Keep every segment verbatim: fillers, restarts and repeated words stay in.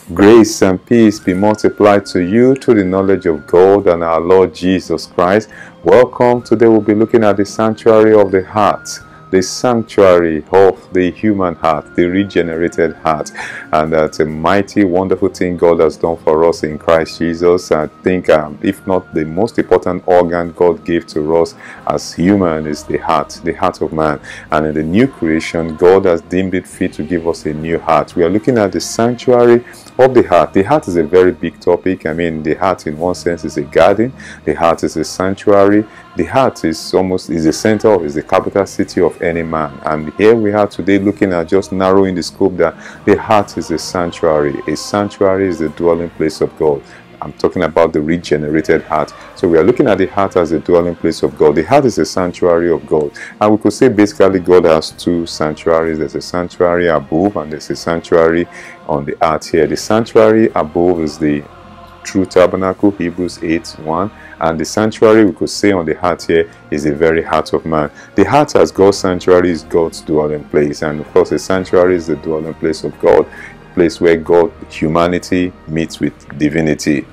Grace and peace be multiplied to you through the knowledge of God and our Lord Jesus Christ. Welcome. Today we'll be looking at the sanctuary of the heart. The sanctuary of the human heart, the regenerated heart. And that's a mighty, wonderful thing God has done for us in Christ Jesus. I think, um, if not the most important organ God gave to us as human is the heart, the heart of man. And in the new creation, God has deemed it fit to give us a new heart. We are looking at the sanctuary of the heart. The heart is a very big topic. I mean, the heart in one sense is a garden. The heart is a sanctuary. The heart is almost is the center of, is the capital city of any man. And here we are today looking at just narrowing the scope that the heart is a sanctuary. A sanctuary is the dwelling place of God. I'm talking about the regenerated heart. So we are looking at the heart as a dwelling place of God. The heart is a sanctuary of God. And we could say basically God has two sanctuaries. There's a sanctuary above and there's a sanctuary on the earth here. The sanctuary above is the true tabernacle, Hebrews eight one. And the sanctuary we could say on the heart here is the very heart of man. The heart as God's sanctuary is God's dwelling place. And of course the sanctuary is the dwelling place of God, place where God, humanity meets with divinity.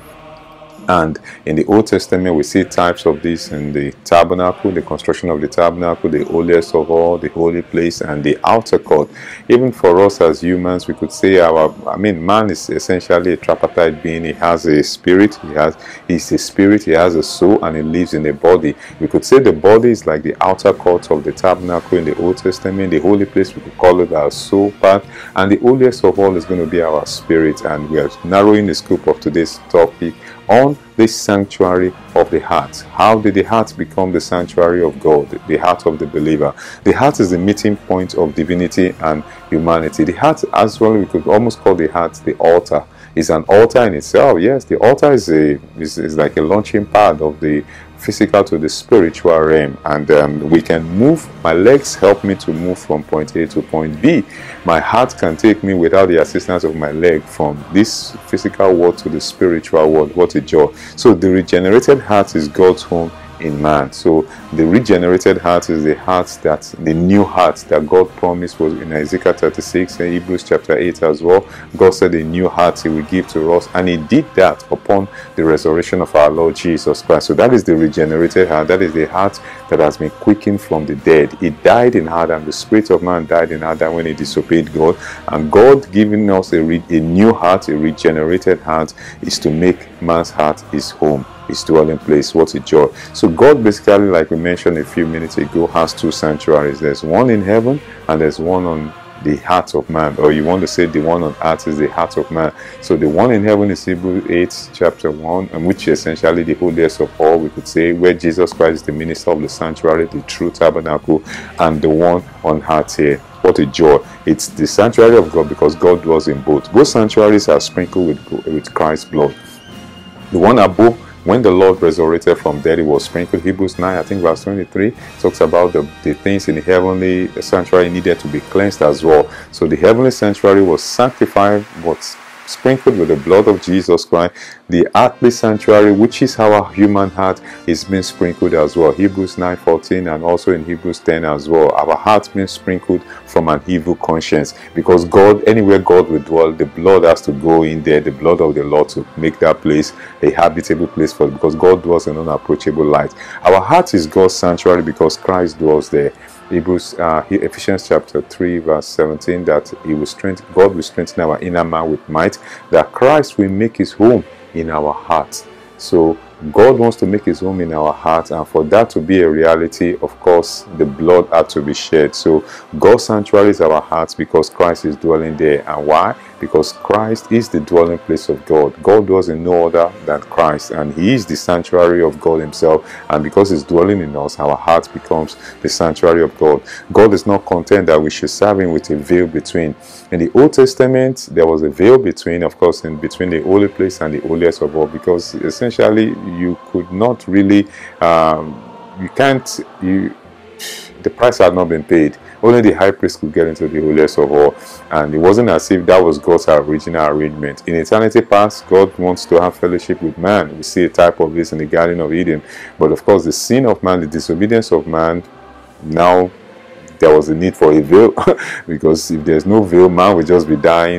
And in the Old Testament, we see types of this in the tabernacle, the construction of the tabernacle, the holiest of all, the holy place, and the outer court. Even for us as humans, we could say our, I mean, man is essentially a tripartite being. He has a spirit, he has, he's a spirit, he has a soul, and he lives in a body. We could say the body is like the outer court of the tabernacle in the Old Testament. The holy place, we could call it our soul part, and the holiest of all is going to be our spirit. And we are narrowing the scope of today's topic on this sanctuary of the heart. How did the heart become the sanctuary of God, the heart of the believer? The heart is the meeting point of divinity and humanity. The heart, as well, we could almost call the heart the altar. It's an altar in itself. Yes, the altar is a is, is like a launching pad of the physical to the spiritual realm, and um, we can move. My legs help me to move from point A to point B. My heart can take me without the assistance of my leg from this physical world to the spiritual world. What a joy. So the regenerated heart is God's home in man. So the regenerated heart is the heart that the new heart that God promised was in Ezekiel thirty-six and Hebrews chapter eight as well. God said a new heart he will give to us, and he did that upon the resurrection of our Lord Jesus Christ. So that is the regenerated heart. That is the heart that has been quickened from the dead. It died in Adam. The spirit of man died in Adam when he disobeyed God, and God giving us a, re a new heart, a regenerated heart, is to make man's heart his home, his dwelling place. What a joy. So God basically, like we mentioned a few minutes ago, has two sanctuaries. There's one in heaven and there's one on the heart of man, or you want to say the one on earth is the heart of man. So the one in heaven is Hebrews eight chapter one, and which is essentially the holiest of all, we could say, where Jesus Christ is the minister of the sanctuary, the true tabernacle, and the one on earth here. What a joy. It's the sanctuary of God because God dwells in both. Both sanctuaries are sprinkled with, with Christ's blood. The one above, when the Lord resurrected from death, it was sprinkled. Hebrews nine, I think verse twenty-three, talks about the, the things in the heavenly sanctuary needed to be cleansed as well. So the heavenly sanctuary was sanctified, was sprinkled with the blood of Jesus Christ. The earthly sanctuary, which is our human heart, is being sprinkled as well. Hebrews nine fourteen, and also in Hebrews ten as well. Our hearts being sprinkled from an evil conscience, because God, anywhere God will dwell, the blood has to go in there, the blood of the Lord, to make that place a habitable place for it, because God dwells in unapproachable light. Our heart is God's sanctuary because Christ dwells there. Hebrews, uh, Ephesians chapter three verse seventeen, that he will strengthen, God will strengthen our inner man with might, that Christ will make his home in our hearts. So God wants to make his home in our heart, and for that to be a reality, of course, the blood had to be shed. So God's sanctuary is our hearts because Christ is dwelling there. And why? Because Christ is the dwelling place of God. God dwells in no other than Christ, and he is the sanctuary of God himself. And because he's dwelling in us, our heart becomes the sanctuary of God. God is not content that we should serve him with a veil between. In the Old Testament, there was a veil between, of course, in between the holy place and the holiest of all, because essentially you could not really, um, you can't, you, the price had not been paid. Only the high priest could get into the holiest of all, and it wasn't as if that was God's original arrangement. In eternity past, God wants to have fellowship with man. We see a type of this in the Garden of Eden, but of course the sin of man, the disobedience of man, now there was a need for a veil because if there's no veil, man will just be dying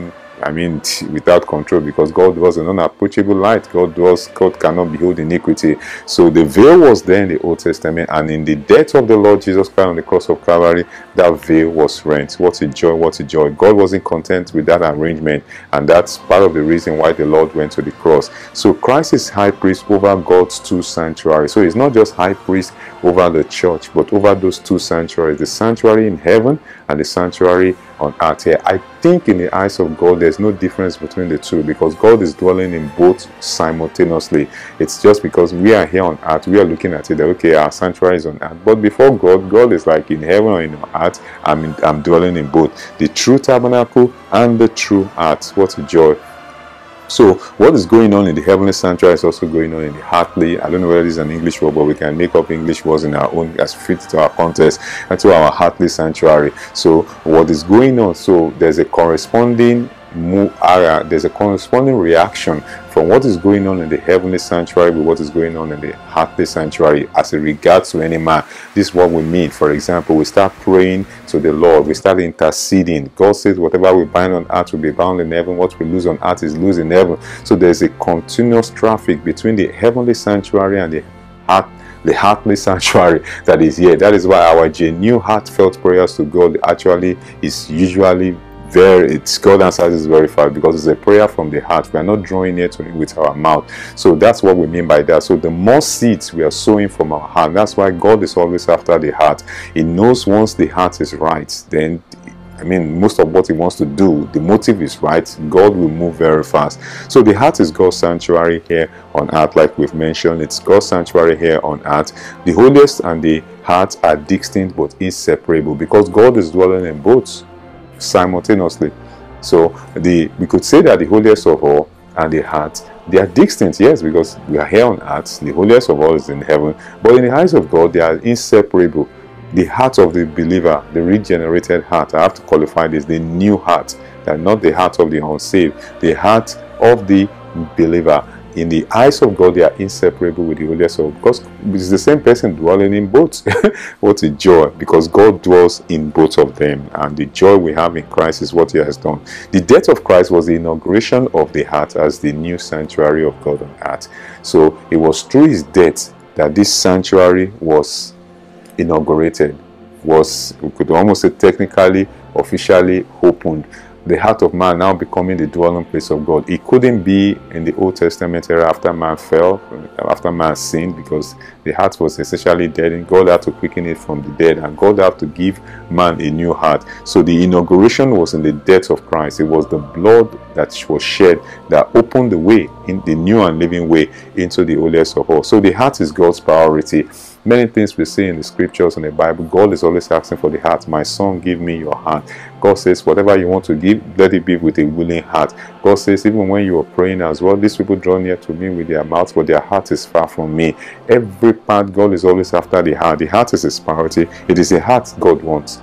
I mean, without control, because God was an unapproachable light. God was, God cannot behold iniquity. So the veil was there in the Old Testament, and in the death of the Lord Jesus Christ on the cross of Calvary, that veil was rent. What a joy, what a joy. God wasn't content with that arrangement, and that's part of the reason why the Lord went to the cross. So Christ is high priest over God's two sanctuaries. So he's not just high priest over the church, but over those two sanctuaries, the sanctuary in heaven and the sanctuary on earth here. I think in the eyes of God, there's no difference between the two, because God is dwelling in both simultaneously. It's just because we are here on earth, we are looking at it that, okay, our sanctuary is on earth. But before God, God is like in heaven or in earth. I'm, in, I'm dwelling in both, the true tabernacle and the true earth. What a joy. So what is going on in the heavenly sanctuary is also going on in the heartly. I don't know whether this is an English word, but we can make up English words in our own as fit to our context and to our heartly sanctuary. So what is going on? So there's a corresponding area, there's a corresponding reaction from what is going on in the heavenly sanctuary with what is going on in the heartly sanctuary as it regards to any man. This is what we mean. For example, we start praying to the Lord, we start interceding. God says whatever we bind on earth will be bound in heaven, what we lose on earth is loose in heaven. So there's a continuous traffic between the heavenly sanctuary and the heart the heartly sanctuary that is here. That is why our genuine heartfelt prayers to God actually is usually very, it's God answers is very fast, because it's a prayer from the heart. We are not drawing near to it with our mouth. So that's what we mean by that. So the more seeds we are sowing from our heart, that's why God is always after the heart. He knows once the heart is right, then I mean, most of what he wants to do, the motive is right, God will move very fast. So the heart is God's sanctuary here on earth, like we've mentioned. It's God's sanctuary here on earth. The holiest and the heart are distinct but inseparable, because God is dwelling in both simultaneously. So the we could say that the holiest of all and the heart, they are distinct, yes, because we are here on earth. The holiest of all is in heaven, but in the eyes of God, they are inseparable. The heart of the believer, the regenerated heart, I have to qualify this, the new heart, that not the heart of the unsaved, the heart of the believer. In the eyes of God, they are inseparable with the holiest of, because it's the same person dwelling in both. What a joy, because God dwells in both of them, and the joy we have in Christ is what he has done. The death of Christ was the inauguration of the heart as the new sanctuary of God on earth. So it was through his death that this sanctuary was inaugurated, was, we could almost say, technically, officially opened. The heart of man now becoming the dwelling place of God. It couldn't be in the Old Testament era after man fell, after man sinned, because the heart was essentially dead, and God had to quicken it from the dead, and God had to give man a new heart. So the inauguration was in the death of Christ. It was the blood that was shed that opened the way, in the new and living way, into the holiest of all. So the heart is God's priority. Many things we see in the scriptures and the Bible, God is always asking for the heart. My son, give me your heart. God says, whatever you want to give, let it be with a willing heart. God says, even when you are praying as well, these people draw near to me with their mouths, but their heart is far from me. Every part, God is always after the heart. The heart is his priority. It is a heart God wants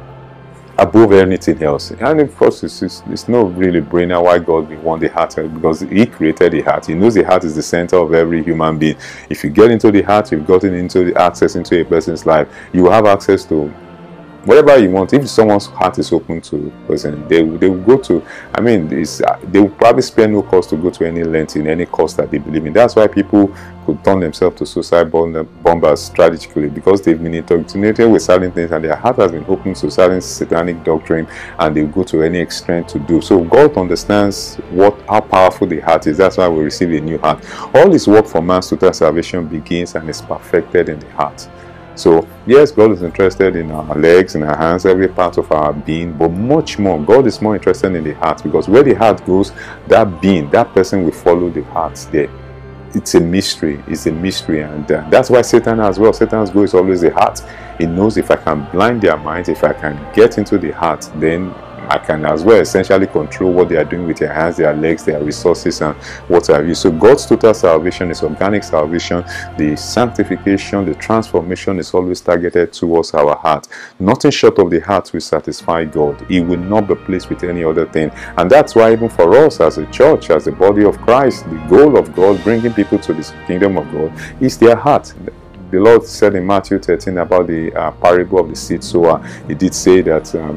above anything else. And of course, it's, it's, it's not really brainer why God will want the heart, because he created the heart. He knows the heart is the center of every human being. If you get into the heart, you've gotten into the access into a person's life. You will have access to whatever you want. If someone's heart is open to a person, they, they will go to, I mean, it's, uh, they will probably spend no cost to go to any length in any cause that they believe in. That's why people could turn themselves to suicide bombers strategically, because they've been indoctrinated with certain things and their heart has been open to certain satanic doctrine, and they go to any extent to do. So God understands what how powerful the heart is. That's why we receive a new heart. All this work for man's total salvation begins and is perfected in the heart. So yes, God is interested in our legs, in our hands, every part of our being, but much more, God is more interested in the heart, because where the heart goes, that being, that person will follow the heart there. It's a mystery. It's a mystery, and uh, that's why Satan as well. Satan's goal is always the heart. He knows if I can blind their minds, if I can get into the heart, then I can as well essentially control what they are doing with their hands, their legs, their resources, and what have you. So God's total salvation is organic salvation. The sanctification, the transformation is always targeted towards our heart. Nothing short of the heart will satisfy God. He will not be placed with any other thing. And that's why even for us as a church, as the body of Christ, the goal of God, bringing people to the kingdom of God, is their heart. The Lord said in Matthew thirteen about the uh, parable of the seed sower. He did say that um,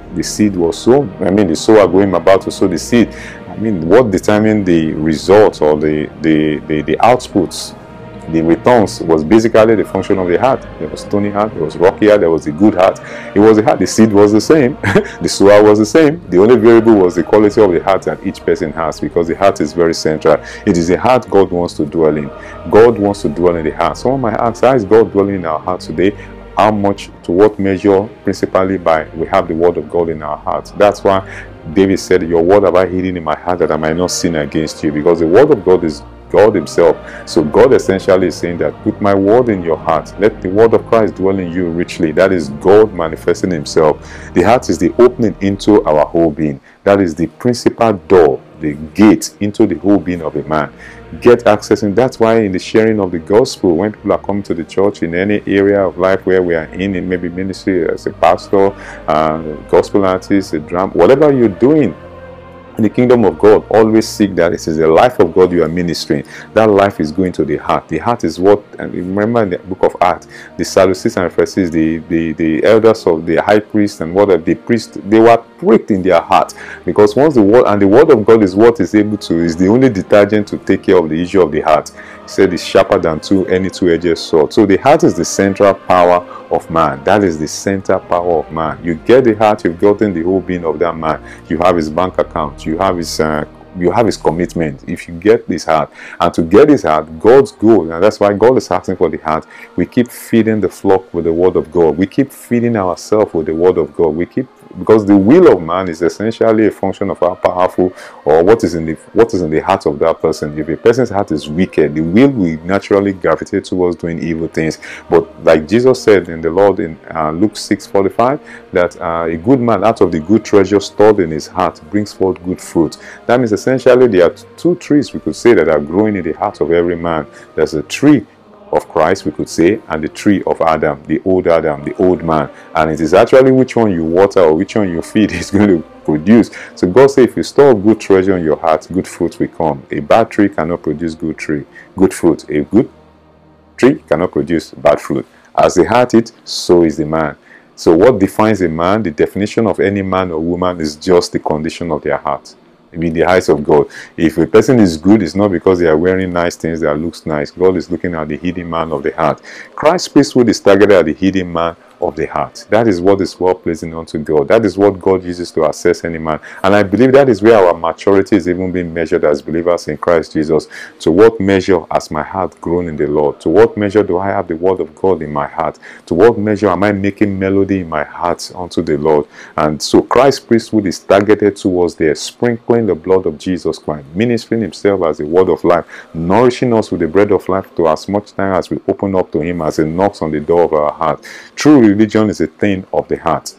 the seed was sown. I mean, the sower going about to sow the seed. I mean, what determined the results or the, the, the, the outputs, the returns, was basically the function of the heart. There was stony heart, there was rocky heart, there was a good heart. It was the heart. The seed was the same. The sower was the same. The only variable was the quality of the heart that each person has, because the heart is very central. It is the heart God wants to dwell in. God wants to dwell in the heart. Someone might ask, how is God dwelling in our heart today? How much, to what measure? Principally by, we have the word of God in our hearts. That's why David said, your word have I hidden in my heart that I might not sin against you, because the word of God is God himself. So God essentially is saying that put my word in your heart. Let the word of Christ dwell in you richly. That is God manifesting himself. The heart is the opening into our whole being. That is the principal door, the gate into the whole being of a man. Get access, and that's why in the sharing of the gospel, when people are coming to the church in any area of life where we are in, in maybe ministry as a pastor, uh, gospel artist, a drum, whatever you're doing in the kingdom of God, always seek that it is the life of God you are ministering. That life is going to the heart. The heart is what, and remember in the book of Acts, the Sadducees and Pharisees, the, the, the elders of the high priest and what of the priest, they were pricked in their heart, because once the word, and the word of God is what is able to, is the only detergent to take care of the issue of the heart. He said it's sharper than two, any two-edged sword. So the heart is the central power of man. That is the center power of man. You get the heart, you've gotten the whole being of that man. You have his bank account, you have his uh, you have his commitment. If you get this heart, and to get this heart, God's goal, and that's why God is asking for the heart. We keep feeding the flock with the word of God. We keep feeding ourselves with the word of God. We keep, because the will of man is essentially a function of how powerful, or what is in the what is in the heart of that person. If a person's heart is wicked, the will will naturally gravitate towards doing evil things. But like Jesus said in the Lord in uh, Luke six forty-five, that uh, a good man out of the good treasure stored in his heart brings forth good fruit. That means essentially there are two trees, we could say, that are growing in the heart of every man. There's a tree of Christ, we could say, and the tree of Adam, the old Adam, the old man. And it is actually which one you water or which one you feed is going to produce. So God says, if you store good treasure in your heart, good fruit will come. A bad tree cannot produce good tree, good fruit. A good tree cannot produce bad fruit. As the heart is, so is the man. So what defines a man? The definition of any man or woman is just the condition of their heart. In the eyes of God, if a person is good, it's not because they are wearing nice things that looks nice. God is looking at the hidden man of the heart. Christ's priesthood is targeted at the hidden man of the heart. That is what is well pleasing unto God. That is what God uses to assess any man. And I believe that is where our maturity is even being measured as believers in Christ Jesus. To what measure has my heart grown in the Lord? To what measure do I have the word of God in my heart? To what measure am I making melody in my heart unto the Lord? And so Christ's priesthood is targeted towards there, sprinkling the blood of Jesus Christ, ministering himself as the word of life, nourishing us with the bread of life to as much time as we open up to him as he knocks on the door of our heart. True religion is a thing of the heart.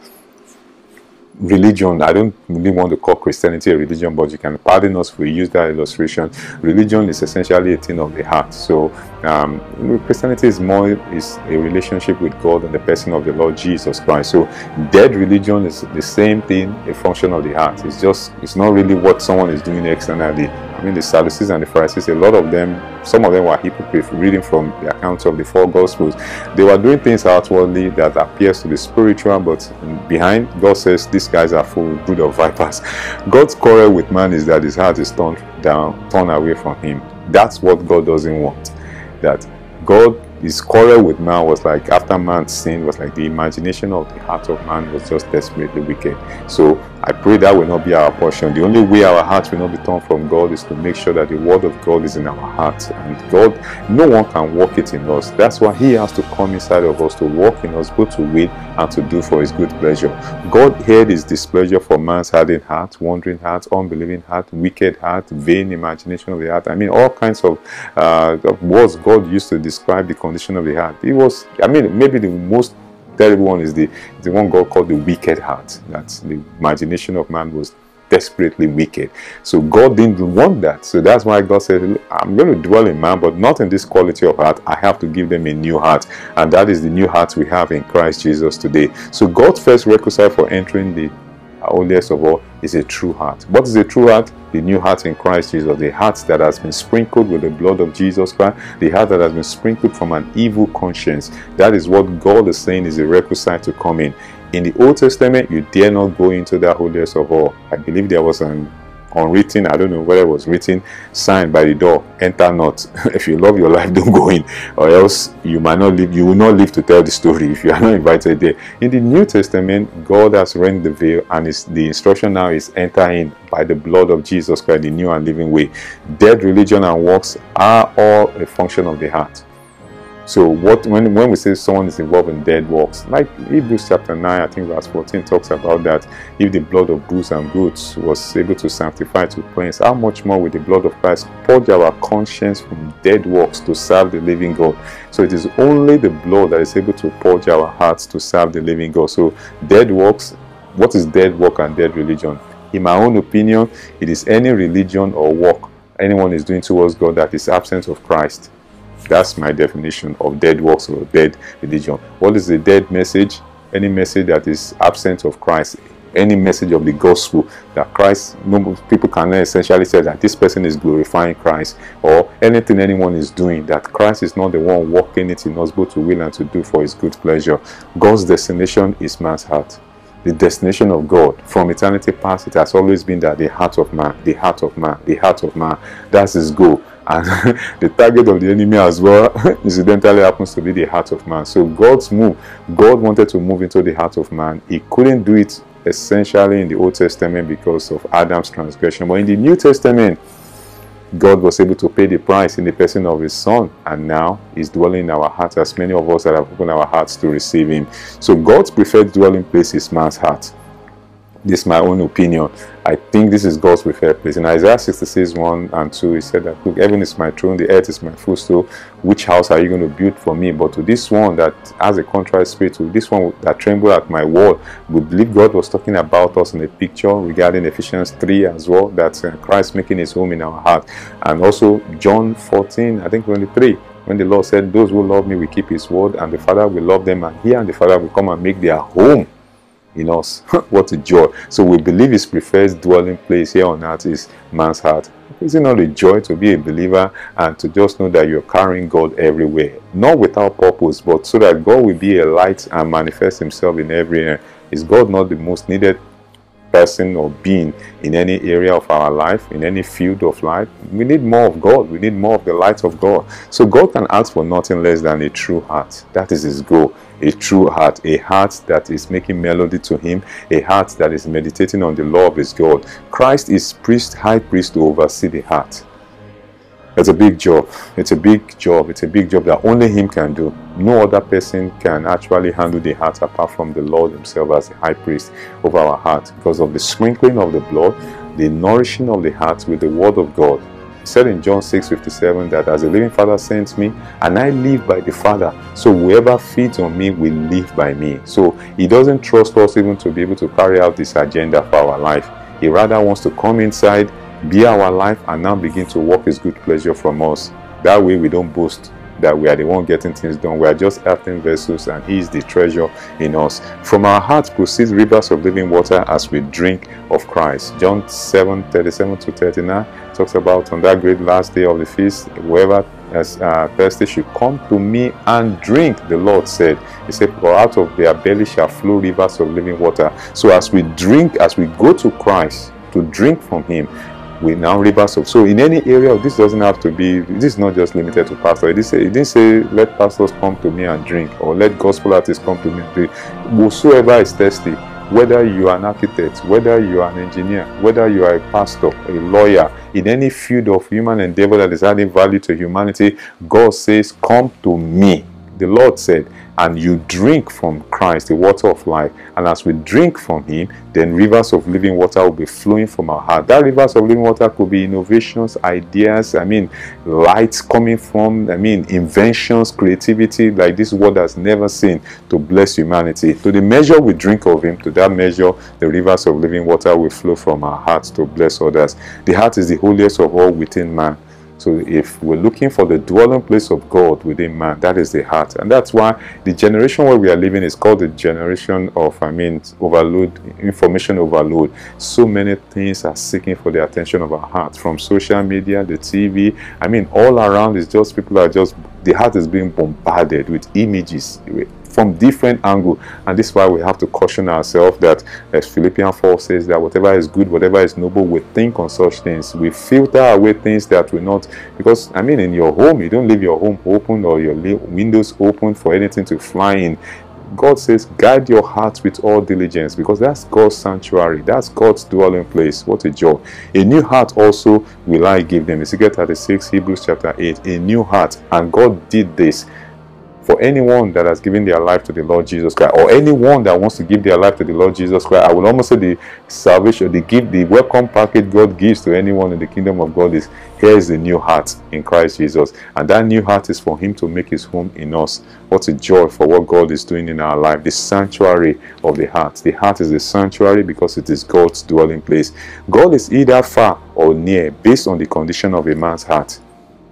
Religion, I don't really want to call Christianity a religion, but you can pardon us if we use that illustration. Religion is essentially a thing of the heart. So um, Christianity is more is a relationship with God and the person of the Lord Jesus Christ. So dead religion is the same thing, a function of the heart. It's just, it's not really what someone is doing externally. I mean, the Sadducees and the Pharisees, a lot of them, some of them were hypocrites. Reading from the accounts of the four Gospels, they were doing things outwardly that appears to be spiritual, but behind, God says these guys are full of brood of vipers. God's quarrel with man is that his heart is turned down, turned away from him. That's what God doesn't want. That God, his quarrel with man was like, after man's sin, was like the imagination of the heart of man was just desperately wicked. So I pray that will not be our portion. The only way our hearts will not be turned from God is to make sure that the word of God is in our hearts. And God, no one can work it in us. That's why he has to come inside of us to work in us, both to will and to do for his good pleasure. God heard his displeasure for man's hardened heart, wandering heart, unbelieving heart, wicked heart, vain imagination of the heart. I mean, all kinds of, uh, of words God used to describe the condition of the heart. It was, I mean, maybe the most terrible one is the, the one God called the wicked heart. That's the imagination of man was desperately wicked. So God didn't want that. So that's why God said, I'm going to dwell in man, but not in this quality of heart. I have to give them a new heart. And that is the new heart we have in Christ Jesus today. So God's first requisite for entering the holiest of all is a true heart. What is a true heart? The new heart in Christ Jesus, the heart that has been sprinkled with the blood of Jesus Christ, the heart that has been sprinkled from an evil conscience. That is what God is saying is a requisite to come in. In the Old Testament, you dare not go into that holiest of all. I believe there was an unwritten, I don't know whether it was written, sign by the door, enter not. If you love your life, don't go in, or else you might not live, you will not live to tell the story if you are not invited there. In the New Testament, God has rent the veil, and it's, the instruction now is enter in by the blood of Jesus Christ, the new and living way. Dead religion and works are all a function of the heart. So what when, when we say someone is involved in dead works, like Hebrews chapter nine, I think verse fourteen talks about that, if the blood of bulls and goats was able to sanctify, to cleanse, how much more will the blood of Christ purge our conscience from dead works to serve the living God? So it is only the blood that is able to purge our hearts to serve the living God. So dead works, what is dead work and dead religion? In my own opinion, it is any religion or work anyone is doing towards God that is absent of Christ. That's my definition of dead works or dead religion. What is the dead message? Any message that is absent of Christ. Any message of the gospel that Christ, no, people can essentially say that this person is glorifying Christ, or anything anyone is doing that Christ is not the one working it in us both to will and to do for his good pleasure. God's destination is man's heart. The destination of God from eternity past, it has always been that the heart of man, the heart of man, the heart of man. That's his goal. And the target of the enemy as well, incidentally, happens to be the heart of man. So God's move, God wanted to move into the heart of man. He couldn't do it essentially in the Old Testament because of Adam's transgression. But in the New Testament, God was able to pay the price in the person of his son, and now he's dwelling in our hearts, as many of us that have opened our hearts to receive him. So God's preferred dwelling place is man's heart. This is my own opinion. I think this is God's preferred place. In Isaiah sixty-six, one and two, he said that, look, heaven is my throne, the earth is my footstool. Which house are you going to build for me? But to this one that has a contrite spirit, to this one that tremble at my word, we believe God was talking about us in a picture regarding Ephesians three as well, that uh, Christ making his home in our heart. And also John fourteen, I think twenty-three, when the Lord said, those who love me will keep his word, and the Father will love them, and he and the Father will come and make their home in us. What a joy. So we believe his preferred dwelling place here on earth is man's heart. Is it not a joy to be a believer and to just know that you're carrying God everywhere? Not without purpose, but so that God will be a light and manifest himself in every area. Is God not the most needed person or being in any area of our life, in any field of life? We need more of God. We need more of the light of God. So God can ask for nothing less than a true heart. That is his goal. A true heart, a heart that is making melody to him, a heart that is meditating on the law of his God. Christ is priest, high priest to oversee the heart. It's a big job. It's a big job. It's a big job that only him can do. No other person can actually handle the heart apart from the Lord himself as the high priest over our heart, because of the sprinkling of the blood, the nourishing of the heart with the word of God. He said in John six fifty-seven that as the living Father sends me, and I live by the Father, so whoever feeds on me will live by me. So he doesn't trust us even to be able to carry out this agenda for our life. He rather wants to come inside, be our life, and now begin to work his good pleasure from us. That way we don't boast that we are the one getting things done. We are just earthen vessels, and he is the treasure in us. From our hearts proceeds rivers of living water as we drink of Christ. John seven thirty-seven to thirty-nine talks about, on that great last day of the feast, whoever is uh, thirsty should come to me and drink, the Lord said. He said, for out of their belly shall flow rivers of living water. So as we drink, as we go to Christ to drink from him, we now rivers of. So in any area, this doesn't have to be, this is not just limited to pastor. It didn't say, it didn't say let pastors come to me and drink, or let gospel artists come to me and drink. Whosoever is thirsty, whether you are an architect, whether you are an engineer, whether you are a pastor, a lawyer, in any field of human endeavor that is adding value to humanity, God says, come to me. The Lord said, and you drink from Christ, the water of life. And as we drink from him, then rivers of living water will be flowing from our heart. That rivers of living water could be innovations, ideas, I mean, lights coming from, I mean, inventions, creativity, like this world has never seen, to bless humanity. To the measure we drink of him, to that measure, the rivers of living water will flow from our hearts to bless others. The heart is the holiest of all within man. So if we're looking for the dwelling place of God within man, that is the heart. And that's why the generation where we are living is called the generation of, I mean, overload, information overload. So many things are seeking for the attention of our heart, from social media, the T V. I mean, all around is just, people are just, the heart is being bombarded with images, from different angles. And this is why we have to caution ourselves that, as Philippians four says, that whatever is good, whatever is noble, we think on such things. We filter away things that will not, because I mean, in your home, you don't leave your home open or your windows open for anything to fly in. God says, guide your heart with all diligence, because that's God's sanctuary. That's God's dwelling place. What a joy. A new heart also will I give them. Ezekiel thirty-six, Hebrews chapter eight. A new heart. And God did this for anyone that has given their life to the Lord Jesus Christ, or anyone that wants to give their life to the Lord Jesus Christ. I will almost say the salvation, the gift, the welcome package God gives to anyone in the kingdom of God is, here is the new heart in Christ Jesus. And that new heart is for him to make his home in us. What a joy for what God is doing in our life. The sanctuary of the heart. The heart is the sanctuary because it is God's dwelling place. God is either far or near based on the condition of a man's heart.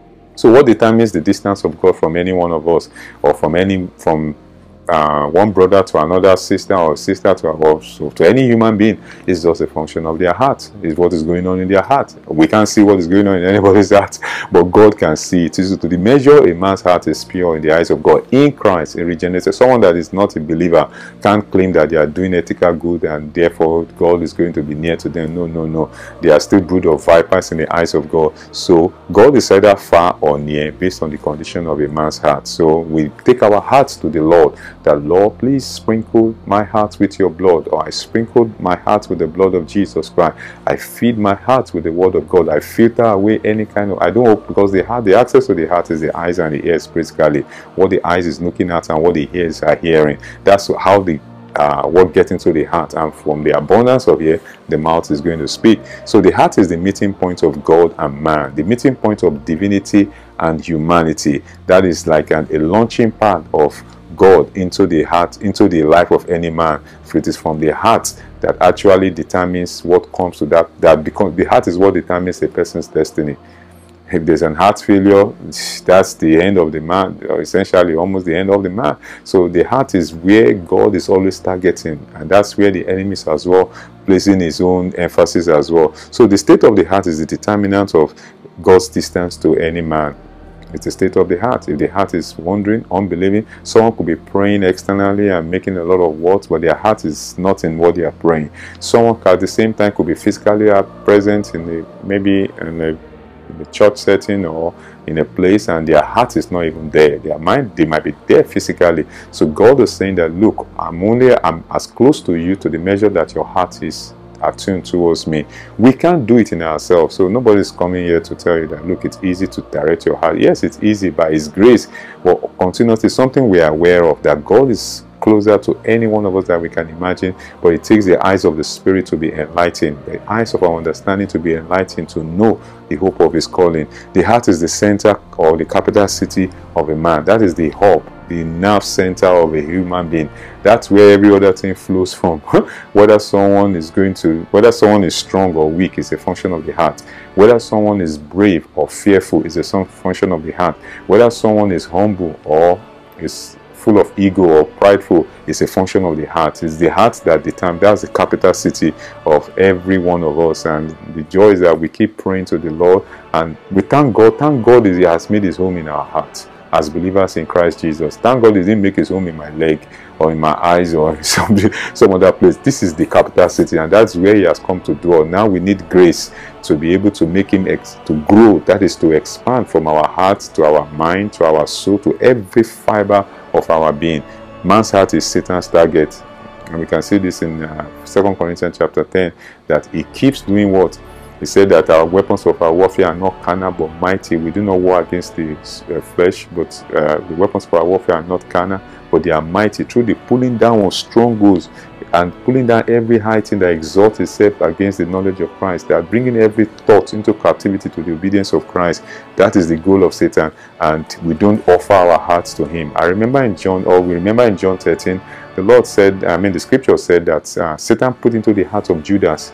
So what determines the distance of God from any one of us, or from any from uh, one brother to another sister, or sister to or so to any human being, is just a function of their heart. Is what is going on in their heart. We can't see what is going on in anybody's heart, but God can see it. So to the measure a man's heart is pure in the eyes of God in Christ, in regenerated. Someone that is not a believer can't claim that they are doing ethical good and therefore God is going to be near to them. No, no, no. They are still brood of vipers in the eyes of God. So God is either far or near based on the condition of a man's heart. So we take our hearts to the Lord. That, Lord, please sprinkle my heart with your blood, or I sprinkled my heart with the blood of Jesus Christ. I feed my heart with the word of God. I filter away any kind of, I don't hope, because the heart, the access to the heart is the eyes and the ears, basically. What the eyes is looking at and what the ears are hearing. That's how the Uh, what gets into the heart, and from the abundance of here the mouth is going to speak. So the heart is the meeting point of God and man, the meeting point of divinity and humanity. That is like an, a launching pad of God into the heart, into the life of any man. For it is from the heart that actually determines what comes to that, that becomes, the heart is what determines a person's destiny. If there's an heart failure, that's the end of the man, or essentially almost the end of the man. So the heart is where God is always targeting, and that's where the enemy is as well placing his own emphasis as well. So the state of the heart is the determinant of God's distance to any man. It's the state of the heart. If the heart is wandering, unbelieving, someone could be praying externally and making a lot of words, but their heart is not in what they are praying. Someone at the same time could be physically present in the, maybe in a in a church setting or in a place, and their heart is not even there. Their mind, they might be there physically. So God is saying that, look, I'm only I'm as close to you to the measure that your heart is attuned towards me. We can't do it in ourselves. So nobody's coming here to tell you that, look, it's easy to direct your heart. Yes, it's easy by his grace, but continuously something we are aware of, that God is closer to any one of us that we can imagine, but it takes the eyes of the Spirit to be enlightened, the eyes of our understanding to be enlightened, to know the hope of his calling. The heart is the center or the capital city of a man. That is the hub, the nerve center of a human being. That's where every other thing flows from. Whether someone is going to, whether someone is strong or weak is a function of the heart. Whether someone is brave or fearful is a function of the heart. Whether someone is humble or is full of ego or prideful is a function of the heart. It's the heart that determines, that's the capital city of every one of us. And the joy is that we keep praying to the Lord, and we thank God. Thank God that he has made his home in our hearts as believers in Christ Jesus. Thank God he didn't make his home in my leg or in my eyes or in some, some other place. This is the capital city, and that's where he has come to dwell. Now we need grace to be able to make him ex to grow, that is to expand from our hearts to our mind, to our soul, to every fiber of our being. Man's heart is Satan's target, and we can see this in uh, Second Corinthians chapter ten, that he keeps doing what? He said that our weapons of our warfare are not carnal but mighty. We do not war against the uh, flesh, but uh, the weapons of our warfare are not carnal, but they are mighty through the pulling down of strongholds and pulling down every high thing that exalts itself against the knowledge of Christ. They are bringing every thought into captivity to the obedience of Christ. That is the goal of Satan, and we don't offer our hearts to him. I remember in John, or we remember in John thirteen, the Lord said, I mean the scripture said that uh, Satan put into the heart of Judas.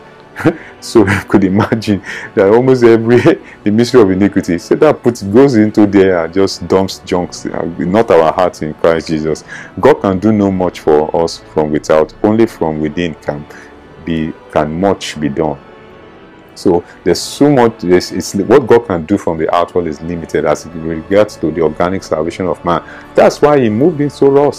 So you could imagine that almost every the mystery of iniquity, Satan puts goes into there and just dumps junks, uh, not our hearts in Christ Jesus. God can do no much for us from without, only from within can be can much be done. So there's so much. There's, it's what God can do from the outward is limited as it regards to the organic salvation of man. That's why he moved into us.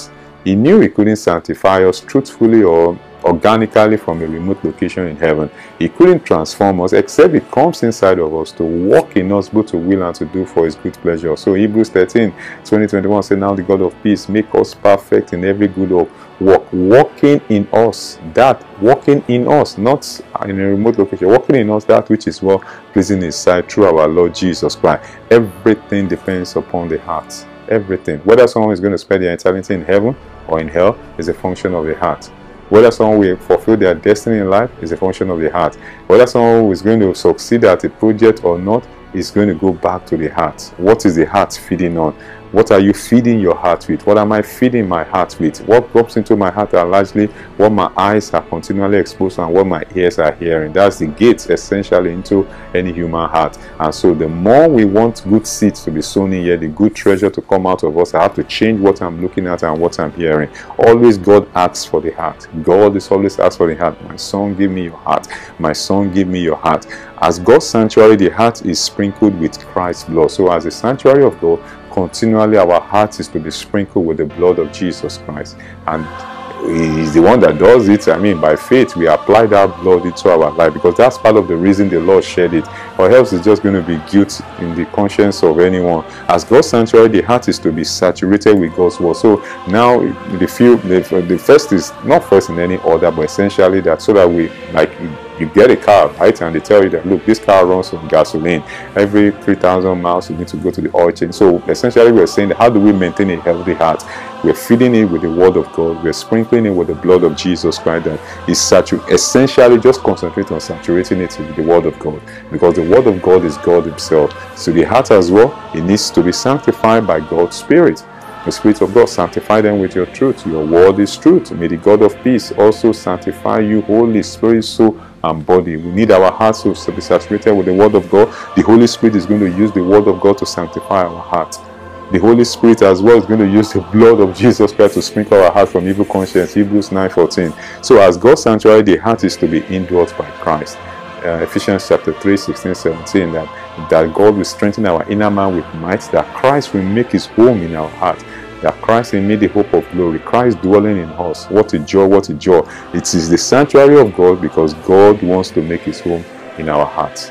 He knew he couldn't sanctify us truthfully or organically from a remote location in heaven. He couldn't transform us except He comes inside of us to walk in us, both to will and to do for His good pleasure. So Hebrews thirteen, twenty, twenty-one says, now the God of peace make us perfect in every good work, walking in us, that, walking in us, not in a remote location, walking in us that which is well pleasing in His sight through our Lord Jesus Christ. Everything depends upon the heart. Everything. Whether someone is going to spend their eternity in heaven or in hell is a function of the heart. Whether someone will fulfill their destiny in life is a function of the heart. Whether someone is going to succeed at a project or not is going to go back to the heart. What is the heart feeding on? What are you feeding your heart with? What am I feeding my heart with? What drops into my heart are largely what my eyes are continually exposed to and what my ears are hearing. That's the gate essentially into any human heart. And so the more we want good seeds to be sown in here, the good treasure to come out of us, I have to change what I'm looking at and what I'm hearing. Always God asks for the heart. God is always asks for the heart. My son, give me your heart. My son, give me your heart. As God's sanctuary, the heart is sprinkled with Christ's blood. So as a sanctuary of God, continually our heart is to be sprinkled with the blood of Jesus Christ. And He's the one that does it. I mean, by faith, we apply that blood into our life, because that's part of the reason the Lord shed it. Or else it's just going to be guilt in the conscience of anyone. As God's sanctuary, the heart is to be saturated with God's word. So now the, few, the, the first is not first in any order, but essentially that so that we, like, you get a car, right, and they tell you that, look, this car runs on gasoline. Every three thousand miles, you need to go to the oil change. So essentially, we're saying that how do we maintain a healthy heart? We're feeding it with the word of God. We're sprinkling it with the blood of Jesus Christ. That is saturated. Essentially, just concentrate on saturating it with the word of God, because the word of God is God Himself. So the heart as well, it needs to be sanctified by God's Spirit. The Spirit of God, sanctify them with your truth. Your word is truth. May the God of peace also sanctify you, Holy Spirit, soul, and body. We need our hearts to be saturated with the word of God. The Holy Spirit is going to use the word of God to sanctify our heart. The Holy Spirit as well is going to use the blood of Jesus Christ to sprinkle our heart from evil conscience. Hebrews nine fourteen. So as God's sanctuary, the heart is to be indwelt by Christ. Uh, Ephesians chapter three, sixteen, seventeen, that, that God will strengthen our inner man with might, that Christ will make His home in our heart, that Christ in me the hope of glory, Christ dwelling in us. What a joy, what a joy. It is the sanctuary of God because God wants to make His home in our hearts.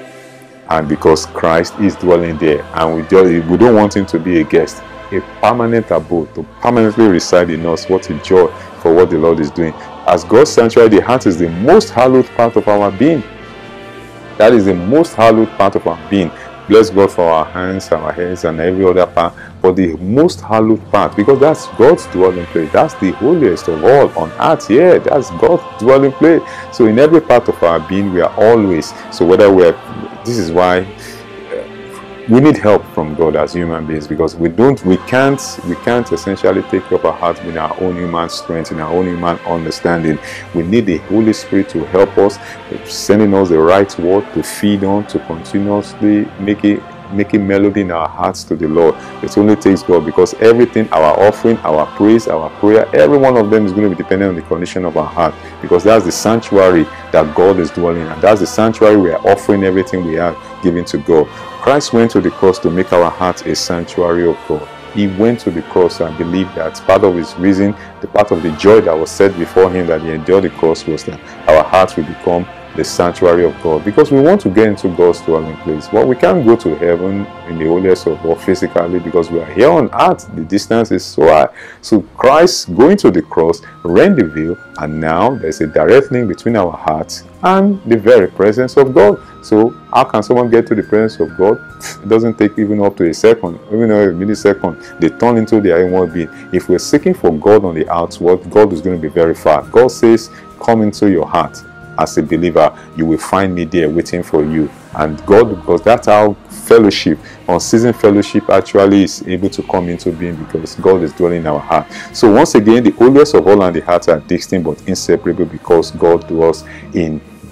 And because Christ is dwelling there, and we, just, we don't want Him to be a guest, a permanent abode, to permanently reside in us. What a joy for what the Lord is doing. As God's sanctuary, the heart is the most hallowed part of our being. That is the most hallowed part of our being. Bless God for our hands, our heads, and every other part. But the most hallowed part, because that's God's dwelling place. That's the holiest of all on earth. Yeah, that's God's dwelling place. So in every part of our being, we are always. So whether we're, this is why we need help from God as human beings, because we don't, we can't, we can't essentially take care of our hearts with our own human strength, in our own human understanding. We need the Holy Spirit to help us, sending us the right word to feed on, to continuously make it, making melody in our hearts to the Lord. It only takes God, because everything, our offering, our praise, our prayer, every one of them is going to be dependent on the condition of our heart, because that's the sanctuary that God is dwelling in, and that's the sanctuary we are offering everything we are giving to God. Christ went to the cross to make our heart a sanctuary of God. He went to the cross, and believed that part of His reason, the part of the joy that was set before Him that He endured the cross, was that our hearts will become the sanctuary of God, because we want to get into God's dwelling place. Well, we can't go to heaven in the holiest of all physically, because we are here on earth. The distance is so high. So Christ going to the cross rent the veil, and now there's a direct link between our hearts and the very presence of God. So how can someone get to the presence of God? It doesn't take even up to a second, even a millisecond. They turn into their inward being. If we're seeking for God on the outward, God is going to be very far. God says, come into your heart. As a believer, you will find me there waiting for you. And God, because that's how fellowship, unceasing fellowship, actually is able to come into being, because God is dwelling in our heart. So once again, the holiest of all and the heart are distinct but inseparable, because God dwells in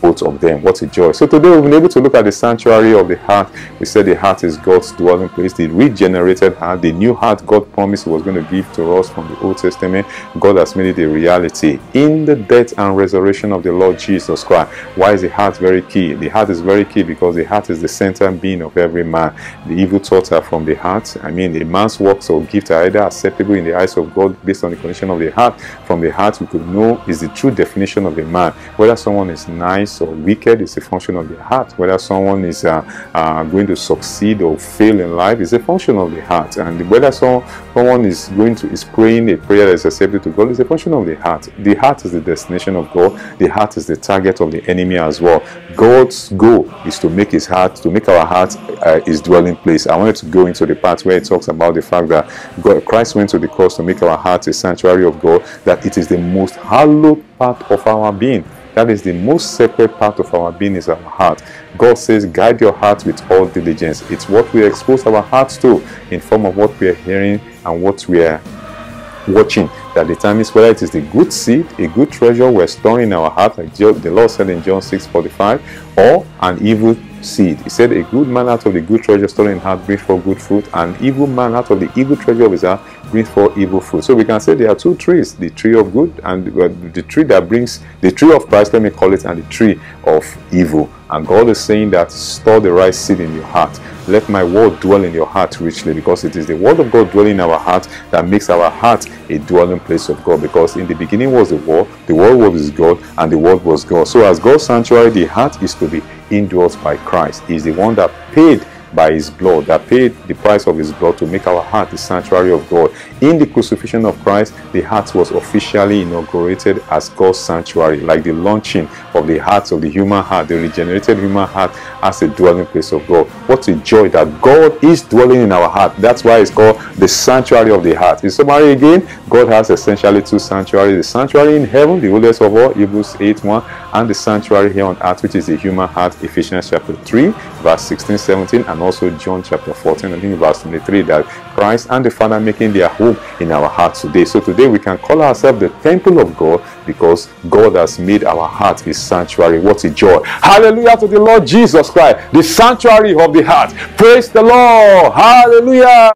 both of them. What a joy. So today we've been able to look at the sanctuary of the heart. We said the heart is God's dwelling place, the regenerated heart, the new heart God promised He was going to give to us from the Old Testament. God has made it a reality in the death and resurrection of the Lord Jesus Christ. Why is the heart very key? The heart is very key because the heart is the center being of every man. The evil thoughts are from the heart. I mean, a man's works or gift are either acceptable in the eyes of God based on the condition of the heart. From the heart, we could know is the true definition of a man. Whether someone is nice or wicked is a function of the heart. Whether someone is uh, uh, going to succeed or fail in life is a function of the heart. And whether someone, someone is going to is praying a prayer that is acceptable to God is a function of the heart. The heart is the destination of God. The heart is the target of the enemy as well. God's goal is to make his heart, to make our heart uh, his dwelling place. I wanted to go into the part where it talks about the fact that God, Christ went to the cross to make our heart a sanctuary of God, that it is the most hallowed part of our being. That is the most sacred part of our being is our heart. God says, guide your heart with all diligence. It's what we expose our hearts to in form of what we are hearing and what we are watching that determines whether it is the good seed, a good treasure we're storing in our heart, like the Lord said in John six forty-five, or an evil seed. He said, a good man out of the good treasure stored in his heart brings forth good fruit, and an evil man out of the evil treasure of his heart brings forth evil fruit. So we can say there are two trees, the tree of good and uh, the tree that brings, the tree of Christ, let me call it, and the tree of evil. And God is saying that store the right seed in your heart. Let my word dwell in your heart richly, because it is the word of God dwelling in our heart that makes our heart a dwelling place of God. Because in the beginning was the word, the word was God, and the word was God. So as God's sanctuary, the heart is to be indwelt by Christ. He is the one that paid by his blood, that paid the price of his blood to make our heart the sanctuary of God. In the crucifixion of Christ, the heart was officially inaugurated as God's sanctuary, like the launching of the heart of the human heart, the regenerated human heart as a dwelling place of God. What a joy that God is dwelling in our heart. That's why it's called the sanctuary of the heart. In summary again, God has essentially two sanctuaries: the sanctuary in heaven, the holiest of all, Hebrews eight one, and the sanctuary here on earth, which is the human heart, Ephesians chapter three, verse sixteen, seventeen, and also John chapter fourteen, I think verse twenty-three, that Christ and the Father making their home in our hearts today. So today we can call ourselves the temple of God, because God has made our heart his sanctuary. What a joy. Hallelujah to the Lord Jesus Christ, the sanctuary of the heart. Praise the Lord. Hallelujah.